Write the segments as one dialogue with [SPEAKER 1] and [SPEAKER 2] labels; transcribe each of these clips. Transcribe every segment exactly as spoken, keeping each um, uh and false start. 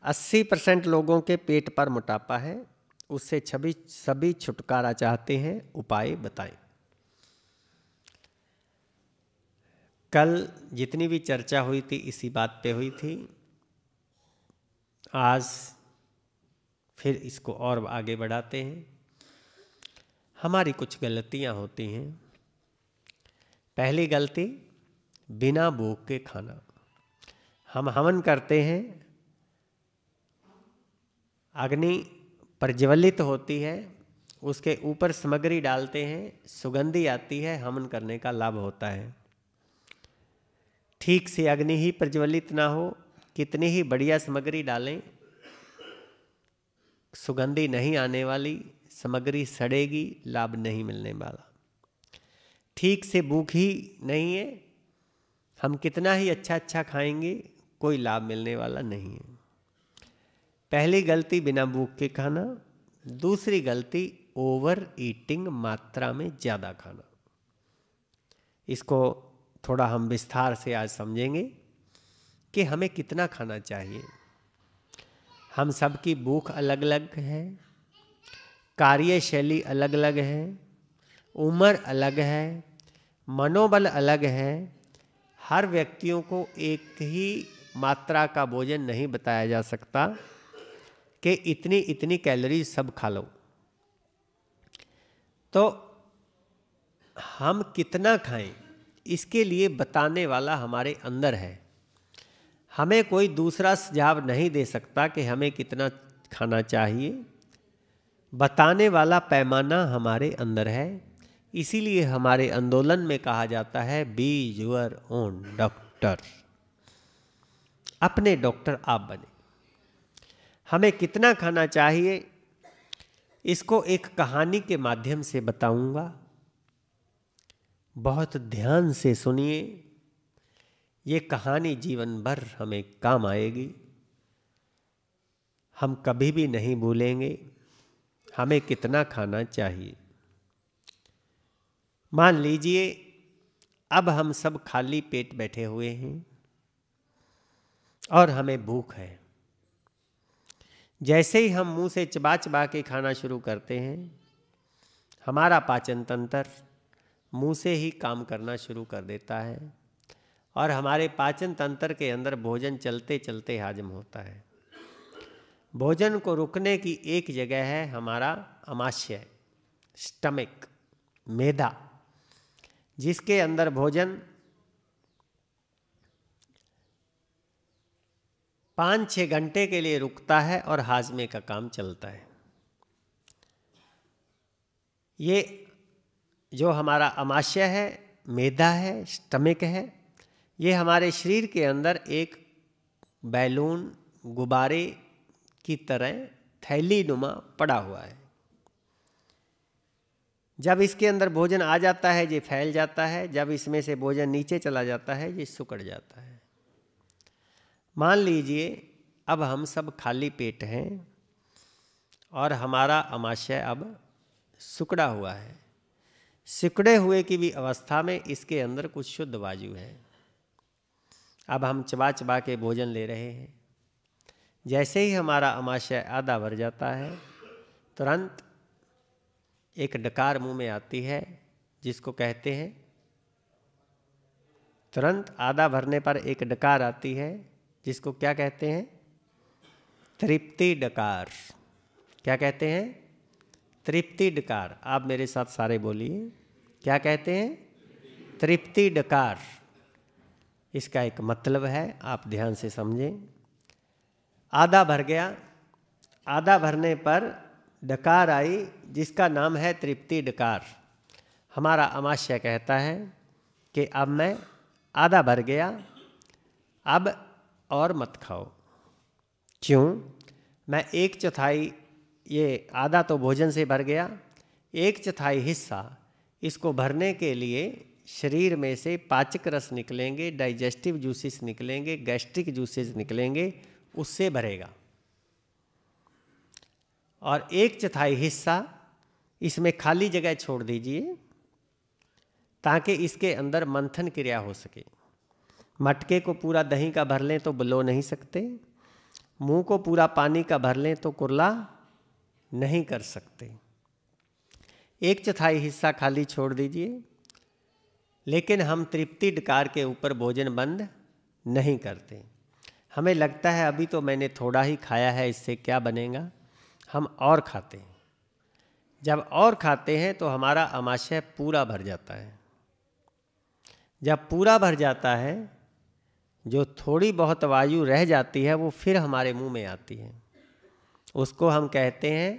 [SPEAKER 1] अस्सी परसेंट लोगों के पेट पर मोटापा है, उससे सभी सभी छुटकारा चाहते हैं, उपाय बताएं। कल जितनी भी चर्चा हुई थी इसी बात पे हुई थी। आज फिर इसको और आगे बढ़ाते हैं। हमारी कुछ गलतियां होती हैं। पहली गलती, बिना भूख के खाना। हम हवन करते हैं, अग्नि प्रज्वलित होती है, उसके ऊपर सामग्री डालते हैं, सुगंधी आती है, हवन करने का लाभ होता है। ठीक से अग्नि ही प्रज्वलित ना हो, कितनी ही बढ़िया सामग्री डालें, सुगंधी नहीं आने वाली, सामग्री सड़ेगी, लाभ नहीं मिलने वाला। ठीक से भूख ही नहीं है, हम कितना ही अच्छा अच्छा खाएंगे, कोई लाभ मिलने वाला नहीं है। पहली गलती, बिना भूख के खाना। दूसरी गलती, ओवर ईटिंग, मात्रा में ज़्यादा खाना। इसको थोड़ा हम विस्तार से आज समझेंगे कि हमें कितना खाना चाहिए। हम सबकी भूख अलग अलग है, कार्यशैली अलग अलग है, उम्र अलग है, मनोबल अलग है। हर व्यक्तियों को एक ही मात्रा का भोजन नहीं बताया जा सकता कि इतनी इतनी कैलोरी सब खा लो। तो हम कितना खाएं, इसके लिए बताने वाला हमारे अंदर है। हमें कोई दूसरा सुझाव नहीं दे सकता कि हमें कितना खाना चाहिए। बताने वाला पैमाना हमारे अंदर है। इसीलिए हमारे आंदोलन में कहा जाता है, बी योर ओन डॉक्टर। अपने डॉक्टर आप बने। हमें कितना खाना चाहिए, इसको एक कहानी के माध्यम से बताऊंगा। बहुत ध्यान से सुनिए, ये कहानी जीवन भर हमें काम आएगी। हम कभी भी नहीं भूलेंगे हमें कितना खाना चाहिए। मान लीजिए अब हम सब खाली पेट बैठे हुए हैं और हमें भूख है। जैसे ही हम मुंह से चबा चबा के खाना शुरू करते हैं, हमारा पाचन तंत्र मुंह से ही काम करना शुरू कर देता है और हमारे पाचन तंत्र के अंदर भोजन चलते चलते हाजम होता है। भोजन को रुकने की एक जगह है हमारा आमाशय, स्टमक, मेदा, जिसके अंदर भोजन पाँच छः घंटे के लिए रुकता है और हाजमे का काम चलता है। ये जो हमारा आमाशय है, मेदा है, स्टमक है, ये हमारे शरीर के अंदर एक बैलून, गुब्बारे की तरह थैली नुमा पड़ा हुआ है। जब इसके अंदर भोजन आ जाता है ये फैल जाता है, जब इसमें से भोजन नीचे चला जाता है ये सिकुड़ जाता है। मान लीजिए अब हम सब खाली पेट हैं और हमारा आमाशय अब सिकुड़ा हुआ है। सिकुड़े हुए की भी अवस्था में इसके अंदर कुछ शुद्ध वायु है। अब हम चबा चबा के भोजन ले रहे हैं। जैसे ही हमारा आमाशय आधा भर जाता है, तुरंत एक डकार मुंह में आती है, जिसको कहते हैं, तुरंत आधा भरने पर एक डकार आती है, जिसको क्या कहते हैं? तृप्ति डकार। क्या कहते हैं? तृप्ति डकार। आप मेरे साथ सारे बोलिए, क्या कहते हैं? तृप्ति डकार। इसका एक मतलब है, आप ध्यान से समझें। आधा भर गया, आधा भरने पर डकार आई, जिसका नाम है तृप्ति डकार। हमारा आमाशय कहता है कि अब मैं आधा भर गया, अब और मत खाओ। क्यों? मैं एक चौथाई, ये आधा तो भोजन से भर गया, एक चौथाई हिस्सा इसको भरने के लिए शरीर में से पाचक रस निकलेंगे, डाइजेस्टिव जूसेस निकलेंगे, गैस्ट्रिक जूसेस निकलेंगे, उससे भरेगा। और एक चौथाई हिस्सा इसमें खाली जगह छोड़ दीजिए ताकि इसके अंदर मंथन क्रिया हो सके। मटके को पूरा दही का भर लें तो बुलो नहीं सकते। मुंह को पूरा पानी का भर लें तो कुर्ला नहीं कर सकते। एक चौथाई हिस्सा खाली छोड़ दीजिए, लेकिन हम तृप्ति डकार के ऊपर भोजन बंद नहीं करते। हमें लगता है अभी तो मैंने थोड़ा ही खाया है, इससे क्या बनेगा, हम और खाते हैं। जब और खाते हैं तो हमारा आमाशय पूरा भर जाता है। जब पूरा भर जाता है, जो थोड़ी बहुत वायु रह जाती है वो फिर हमारे मुंह में आती है। उसको हम कहते हैं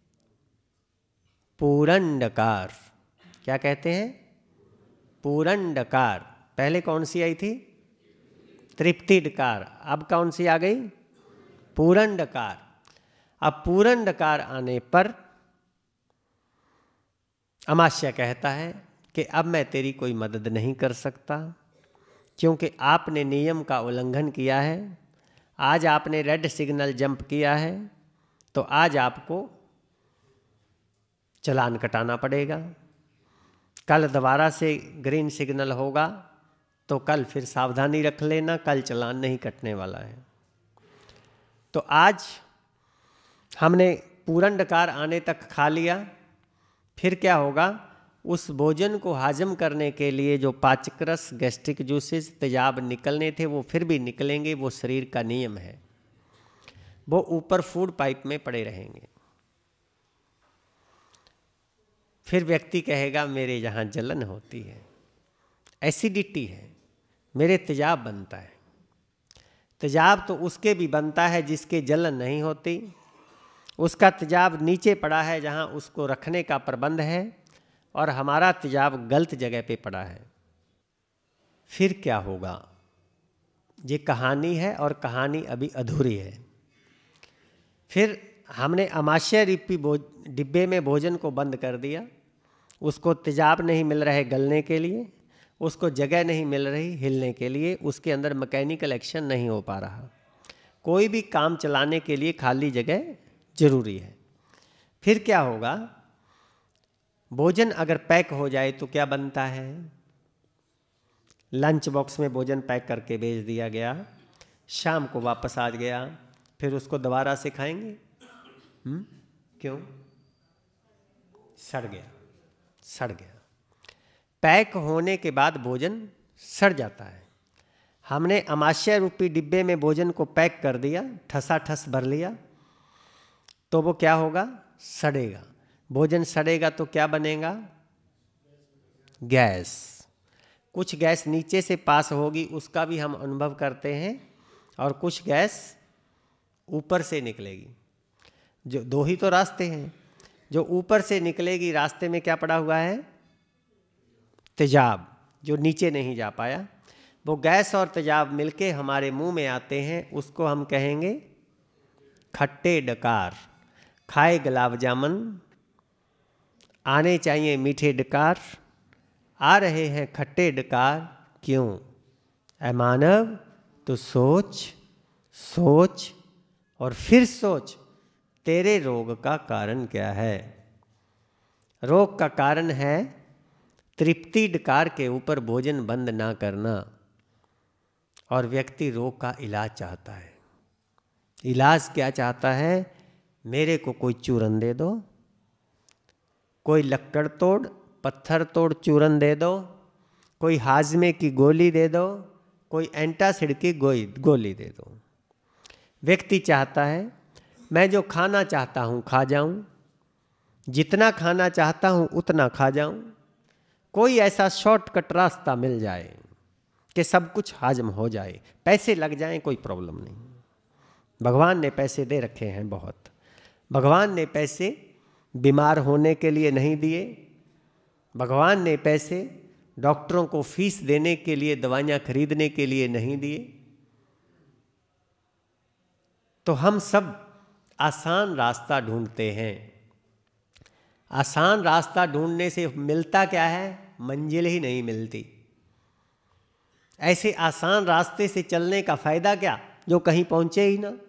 [SPEAKER 1] पूरण डकार। क्या कहते हैं? पूरण डकार। पहले कौन सी आई थी? तृप्ति डकार। अब कौन सी आ गई? पूरण डकार। अब पूरण डकार आने पर आमाशय कहता है कि अब मैं तेरी कोई मदद नहीं कर सकता, क्योंकि आपने नियम का उल्लंघन किया है। आज आपने रेड सिग्नल जंप किया है, तो आज आपको चालान कटाना पड़ेगा। कल दोबारा से ग्रीन सिग्नल होगा तो कल फिर सावधानी रख लेना, कल चालान नहीं कटने वाला है। तो आज हमने पूरण डकार आने तक खा लिया, फिर क्या होगा? उस भोजन को हाजम करने के लिए जो पाचक रस, गैस्ट्रिक जूसेस, तेजाब निकलने थे वो फिर भी निकलेंगे। वो शरीर का नियम है, वो ऊपर फूड पाइप में पड़े रहेंगे। फिर व्यक्ति कहेगा मेरे यहाँ जलन होती है, एसिडिटी है, मेरे तेजाब बनता है। तेजाब तो उसके भी बनता है जिसके जलन नहीं होती। उसका तेजाब नीचे पड़ा है जहाँ उसको रखने का प्रबंध है, और हमारा तेजाब गलत जगह पे पड़ा है। फिर क्या होगा? ये कहानी है और कहानी अभी अधूरी है। फिर हमने आमाशय रूपी डिब्बे में भोजन को बंद कर दिया। उसको तेजाब नहीं मिल रहे गलने के लिए, उसको जगह नहीं मिल रही हिलने के लिए, उसके अंदर मैकेनिकल एक्शन नहीं हो पा रहा। कोई भी काम चलाने के लिए खाली जगह जरूरी है। फिर क्या होगा? भोजन अगर पैक हो जाए तो क्या बनता है? लंच बॉक्स में भोजन पैक करके भेज दिया गया, शाम को वापस आ गया, फिर उसको दोबारा से खाएंगे? हुँ? क्यों? सड़ गया, सड़ गया। पैक होने के बाद भोजन सड़ जाता है। हमने आमाशय रूपी डिब्बे में भोजन को पैक कर दिया, ठसा ठस भर लिया, तो वो क्या होगा? सड़ेगा। भोजन सड़ेगा तो क्या बनेगा? गैस। कुछ गैस नीचे से पास होगी, उसका भी हम अनुभव करते हैं, और कुछ गैस ऊपर से निकलेगी। जो दो ही तो रास्ते हैं। जो ऊपर से निकलेगी, रास्ते में क्या पड़ा हुआ है? तेजाब, जो नीचे नहीं जा पाया। वो गैस और तेजाब मिलके हमारे मुंह में आते हैं, उसको हम कहेंगे खट्टे डकार। खाए गुलाब जामुन, आने चाहिए मीठे डकार, आ रहे हैं खट्टे डकार, क्यों? ऐ मानव, तो सोच सोच और फिर सोच, तेरे रोग का कारण क्या है? रोग का कारण है तृप्ति डकार के ऊपर भोजन बंद ना करना। और व्यक्ति रोग का इलाज चाहता है। इलाज क्या चाहता है? मेरे को कोई चूरन दे दो, कोई लक्कड़ तोड़ पत्थर तोड़ चूरन दे दो, कोई हाजमे की गोली दे दो, कोई एंटासिड की गोई गोली दे दो। व्यक्ति चाहता है मैं जो खाना चाहता हूँ खा जाऊँ, जितना खाना चाहता हूँ उतना खा जाऊँ, कोई ऐसा शॉर्टकट रास्ता मिल जाए कि सब कुछ हाजम हो जाए, पैसे लग जाएं, कोई प्रॉब्लम नहीं। भगवान ने पैसे दे रखे हैं बहुत। भगवान ने पैसे बीमार होने के लिए नहीं दिए। भगवान ने पैसे डॉक्टरों को फीस देने के लिए, दवाइयाँ खरीदने के लिए नहीं दिए। तो हम सब आसान रास्ता ढूंढते हैं। आसान रास्ता ढूंढने से मिलता क्या है? मंजिल ही नहीं मिलती। ऐसे आसान रास्ते से चलने का फायदा क्या, जो कहीं पहुंचे ही ना।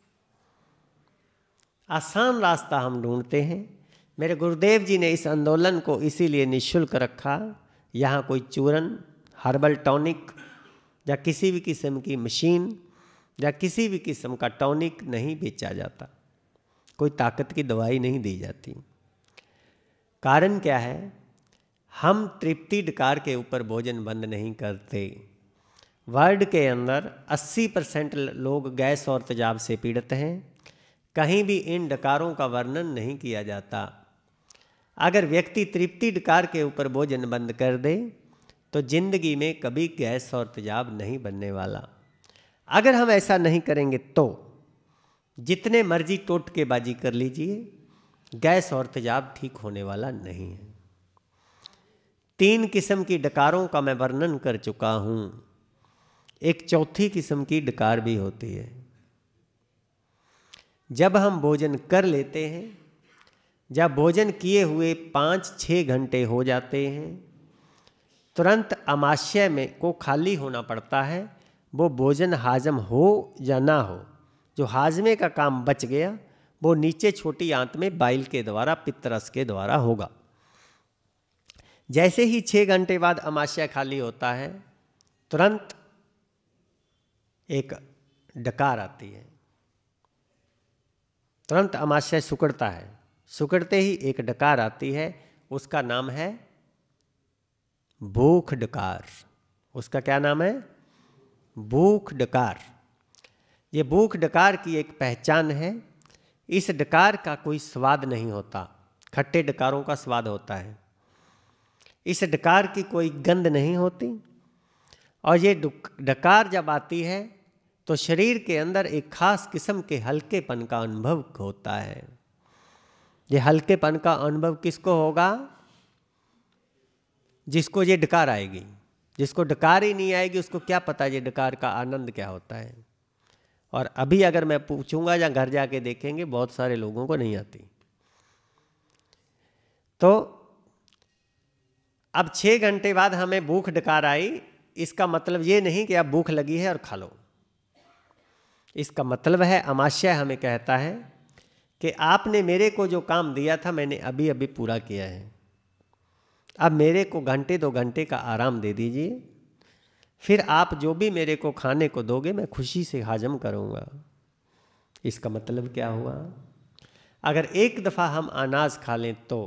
[SPEAKER 1] आसान रास्ता हम ढूंढते हैं। मेरे गुरुदेव जी ने इस आंदोलन को इसीलिए निःशुल्क रखा। यहाँ कोई चूरन, हर्बल टॉनिक या किसी भी किस्म की मशीन या किसी भी किस्म का टॉनिक नहीं बेचा जाता, कोई ताकत की दवाई नहीं दी जाती। कारण क्या है? हम तृप्ति डकार के ऊपर भोजन बंद नहीं करते। वर्ल्ड के अंदर अस्सी परसेंट लोग गैस और तेजाब से पीड़ित हैं। कहीं भी इन डकारों का वर्णन नहीं किया जाता। अगर व्यक्ति तृप्ति डकार के ऊपर भोजन बंद कर दे तो जिंदगी में कभी गैस और तेजाब नहीं बनने वाला। अगर हम ऐसा नहीं करेंगे तो जितने मर्जी टोटकेबाजी कर लीजिए, गैस और तेजाब ठीक होने वाला नहीं है। तीन किस्म की डकारों का मैं वर्णन कर चुका हूं। एक चौथी किस्म की डकार भी होती है। जब हम भोजन कर लेते हैं, जब भोजन किए हुए पाँच छः घंटे हो जाते हैं, तुरंत आमाशय में को खाली होना पड़ता है। वो भोजन हाजम हो या ना हो, जो हाजमे का काम बच गया वो नीचे छोटी आंत में बाइल के द्वारा, पित्तरस के द्वारा होगा। जैसे ही छः घंटे बाद आमाशय खाली होता है, तुरंत एक डकार आती है। तुरंत आमाशय सिकुड़ता है। सिकुड़ते ही एक डकार आती है, उसका नाम है भूख डकार। उसका क्या नाम है? भूख डकार। ये भूख डकार की एक पहचान है। इस डकार का कोई स्वाद नहीं होता, खट्टे डकारों का स्वाद होता है। इस डकार की कोई गंध नहीं होती। और ये डकार जब आती है तो शरीर के अंदर एक खास किस्म के हल्केपन का अनुभव होता है। ये हल्केपन का अनुभव किसको होगा? जिसको ये डकार आएगी। जिसको डकार ही नहीं आएगी उसको क्या पता ये डकार का आनंद क्या होता है। और अभी अगर मैं पूछूंगा या घर जाके देखेंगे, बहुत सारे लोगों को नहीं आती। तो अब छः घंटे बाद हमें भूख डकार आई, इसका मतलब ये नहीं कि अब भूख लगी है और खा लो। इसका मतलब है आमाशय हमें कहता है कि आपने मेरे को जो काम दिया था मैंने अभी अभी पूरा किया है। अब मेरे को घंटे दो घंटे का आराम दे दीजिए, फिर आप जो भी मेरे को खाने को दोगे मैं खुशी से हाजम करूँगा। इसका मतलब क्या हुआ? अगर एक दफ़ा हम अनाज खा लें तो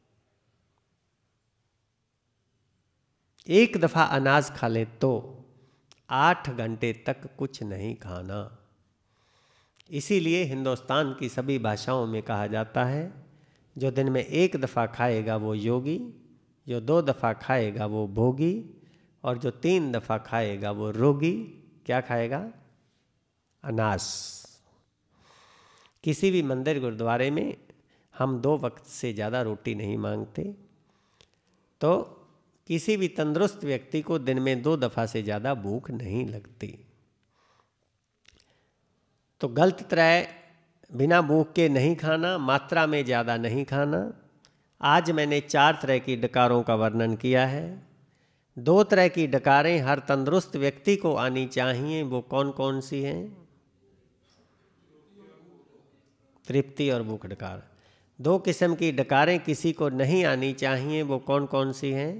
[SPEAKER 1] एक दफ़ा अनाज खा लें तो आठ घंटे तक कुछ नहीं खाना। इसीलिए हिंदुस्तान की सभी भाषाओं में कहा जाता है, जो दिन में एक दफ़ा खाएगा वो योगी, जो दो दफ़ा खाएगा वो भोगी, और जो तीन दफ़ा खाएगा वो रोगी। क्या खाएगा? अनाज। किसी भी मंदिर गुरुद्वारे में हम दो वक्त से ज़्यादा रोटी नहीं मांगते। तो किसी भी तंदुरुस्त व्यक्ति को दिन में दो दफ़ा से ज़्यादा भूख नहीं लगती। तो गलत त्रय बिना भूख के नहीं खाना, मात्रा में ज़्यादा नहीं खाना। आज मैंने चार तरह की डकारों का वर्णन किया है। दो तरह की डकारें हर तंदुरुस्त व्यक्ति को आनी चाहिए। वो कौन कौन सी हैं? तृप्ति और भूख डकार। दो किस्म की डकारें किसी को नहीं आनी चाहिए। वो कौन कौन सी हैं?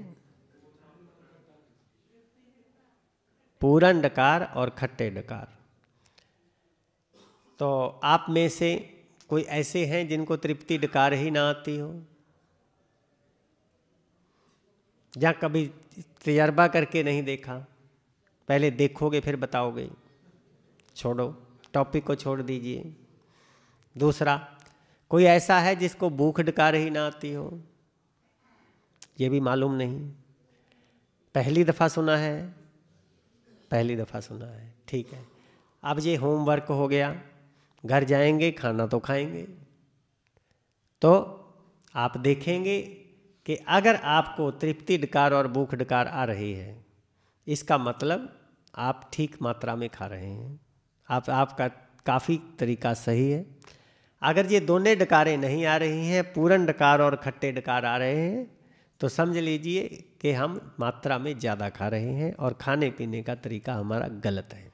[SPEAKER 1] पूरन डकार और खट्टे डकार। तो आप में से कोई ऐसे हैं जिनको तृप्ति डकार ही ना आती हो, या कभी तजर्बा करके नहीं देखा? पहले देखोगे फिर बताओगे। छोड़ो, टॉपिक को छोड़ दीजिए। दूसरा, कोई ऐसा है जिसको भूख डकार ही ना आती हो? ये भी मालूम नहीं। पहली दफ़ा सुना है? पहली दफ़ा सुना है, ठीक है। अब ये होमवर्क हो गया, घर जाएंगे खाना तो खाएंगे। तो आप देखेंगे कि अगर आपको तृप्ति डकार और भूख डकार आ रही है, इसका मतलब आप ठीक मात्रा में खा रहे हैं। आप आपका काफ़ी तरीका सही है। अगर ये दोनों डकारें नहीं आ रही हैं, पूरन डकार और खट्टे डकार आ रहे हैं, तो समझ लीजिए कि हम मात्रा में ज़्यादा खा रहे हैं और खाने पीने का तरीका हमारा गलत है।